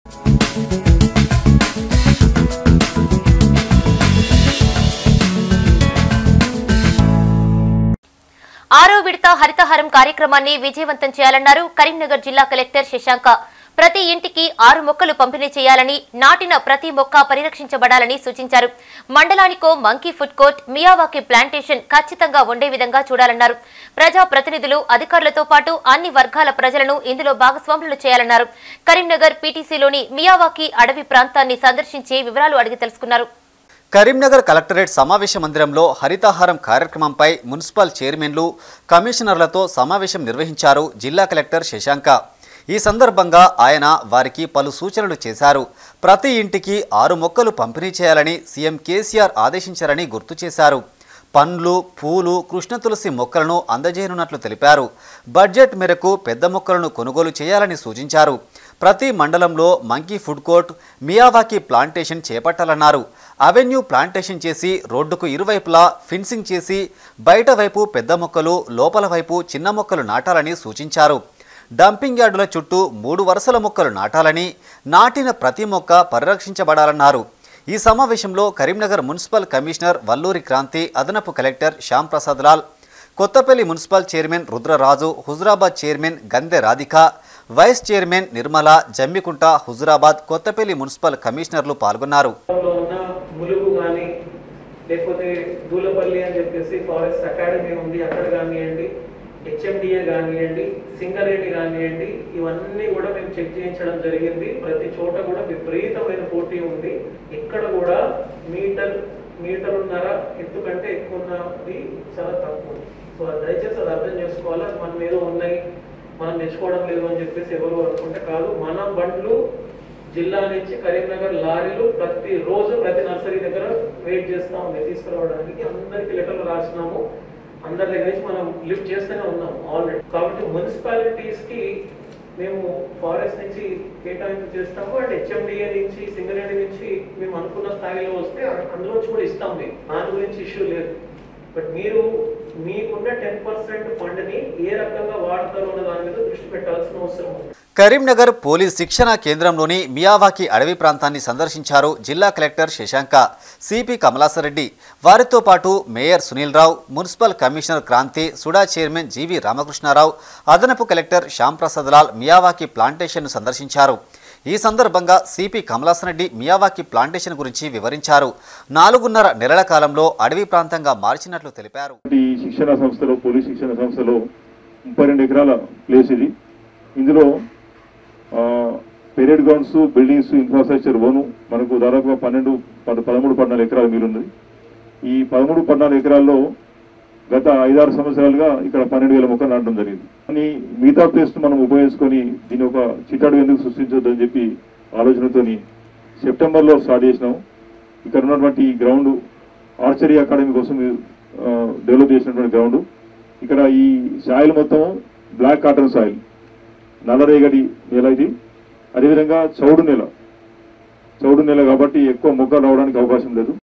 ఆరో విడత హరితహారం కార్యక్రమాన్ని విజయవంతం చేయాలన్నారు కరీంనగర్ జిల్లా కలెక్టర్ శశాంక. ప్రతి ఇంటికి 6 మొక్కలు పంపిణీ చేయాలని, నాటిన ప్రతి మొక్క పరిరక్షించబడాలని సూచించారు. మండలానికో monkey food court, Miyawaki plantation ఖచ్చితంగా ఉండే విధంగా చూడాలన్నారు. ప్రజా ప్రతినిధులు, అధికారులతో పాటు అన్ని వర్గాల ప్రజలను ఇందులో భాగస్వాములు చేయాలన్నారు. కరీంనగర్ పీటీసీలోని మియావాకి అడవి ప్రాంతాన్ని సందర్శించి వివరాలు అడిగి తెలుసుకున్నారు. కరీంనగర్ కలెక్టరేట్ సమావేశ మందిరంలో హరితహారం కార్యక్రమంపై మున్సిపల్ చైర్మన్లు, కమిషనర్లతో సమావేశం నిర్వహించారు జిల్లా కలెక్టర్ శశాంక. ఈ సందర్భంగా ఆయన వారికి పలు సూచనలు చేశారు. ప్రతి ఇంటికి 6 మొక్కలు పంపిణీ చేయాలని సీఎం కేసీఆర్ ఆదేశించారని గుర్తు చేశారు. పండ్లు, పూలు, కృష్ణ తులసి మొక్కలను అందజేయనున్నట్లు తెలిపారు. బడ్జెట్ మేరకు పెద్ద మొక్కలను కొనుగోలు చేయాలని సూచించారు. ప్రతి మండలంలో monkey food court, Miyawaki plantation చేపట్టాలన్నారు. అవెన్యూ ప్లాంటేషన్ చేసి రోడ్డుకు ఇరువైపులా ఫెన్సింగ్ చేసి బయట వైపు పెద్ద మొక్కలు, లోపల వైపు చిన్న మొక్కలు నాటాలని సూచించారు. డంపింగ్ యార్డుల చుట్టూ 3 వరుసల మొక్కలు నాటాలని, నాటిన ప్రతి మొక్క పరిరక్షించబడాలన్నారు. ఈ సమావేశంలో కరీంనగర్ మున్సిపల్ కమిషనర్ వల్లూరి క్రాంతి, అదనపు collector Shyam Prasad Lal, Kothapalli municipal chairman Rudraraju, Huzurabad chairman Gande Radhika, vice chairman Nirmala, Jammikunta, Huzurabad, Kothapalli municipal కమిషనర్లు పాల్గొన్నారు. హెచ్ఎండిఏ కానివ్వండి, సింగరేణి కానివ్వండి, ఇవన్నీ కూడా మేము చెక్ చేయించడం జరిగింది. ప్రతి చోట కూడా విపరీతమైన పోటీ ఉంది. ఇక్కడ కూడా మీటరున్నర ఎత్తు కంటే ఎక్కువ ఉన్నది చాలా తక్కువ. సో దయచేసి అది అర్థం చేసుకోవాలా. మనం ఏదో ఉన్నాయి, మనం తెచ్చుకోవడం లేదు అని చెప్పేసి ఎవరు అనుకుంటే కాదు. మన బండ్లు జిల్లా నుంచి కరీంనగర్ లారీలు ప్రతి రోజు ప్రతి నర్సరీ దగ్గర వెయిట్ చేస్తా ఉంది తీసుకురావడానికి. అందరికి లెటర్లు రాసినాము. అందరి దగ్గర నుంచి మనం లిఫ్ట్ చేస్తూనే ఉన్నాం ఆల్రెడీ. కాబట్టి మున్సిపాలిటీస్ కి మేము ఫారెస్ట్ నుంచి కేటాయింపు చేస్తాము. అండ్ హెచ్ఎండిఏ నుంచి, సింగరేణి నుంచి మేము అనుకున్న స్థాయిలో వస్తే అందులోంచి కూడా ఇస్తాం. మేము దాని గురించి ఇష్యూ లేదు. బట్ మీరు మీకున్న 10% ఫండ్ ని ఏ రకంగా వాడతారో అన్న దాని మీద దృష్టి పెట్టాల్సిన అవసరం ఉంది. కరీంనగర్ పోలీస్ శిక్షణ కేంద్రంలోని మియావాకి అడవి ప్రాంతాన్ని సందర్శించారు జిల్లా కలెక్టర్ శశాంక, సిపి కమలాసరెడ్డి. వారితో పాటు mayor Sunil Rao, municipal commissioner Kranti, SUDA chairman G V Ramakrishna Rao, అదనపు కలెక్టర్ శ్యామ్ ప్రసాద్ లాల్ మియావాకి ప్లాంటేషన్ను సందర్శించారు. ఈ సందర్భంగా సిపి కమలాసరెడ్డి మియావాకి ప్లాంటేషన్ గురించి వివరించారు. 4.5 నెలల కాలంలో అడవి ప్రాంతంగా మార్చినట్లు తెలిపారు. ఈ శిక్షణ సంస్థలో, పోలీస్ శిక్షణ సంస్థలో 32 ఎకరాల ప్లేస్ ఇది. ఇందులో పెరేడ్ గ్రౌండ్స్, బిల్డింగ్స్, ఇన్ఫ్రాస్ట్రక్చర్ ఓను మనకు దాదాపుగా 13-14 ఎకరాల మీరున్నది. ఈ 13-14 ఎకరాల్లో గత 5-6 సంవత్సరాలుగా ఇక్కడ 12,000 మొక్కలు నాటడం జరిగింది. కానీ మిగతా ప్లేస్ మనం ఉపయోగించుకొని దీని ఒక చిట్టాడు ఎందుకు సృష్టించొద్దని చెప్పి ఆలోచనతోని సెప్టెంబర్లో స్టార్ట్ చేసినాం. ఇక్కడ ఉన్నటువంటి గ్రౌండ్ ఆర్చరీ అకాడమీ కోసం డెవలప్ చేసినటువంటి గ్రౌండ్. ఇక్కడ ఈ సాయిల్ మొత్తం బ్లాక్ కాటన్ సాయిల్, నల్లరేగడి నేల ఇది. అదేవిధంగా చౌడు నేల కాబట్టి ఎక్కువ మొక్కలు రావడానికి అవకాశం లేదు.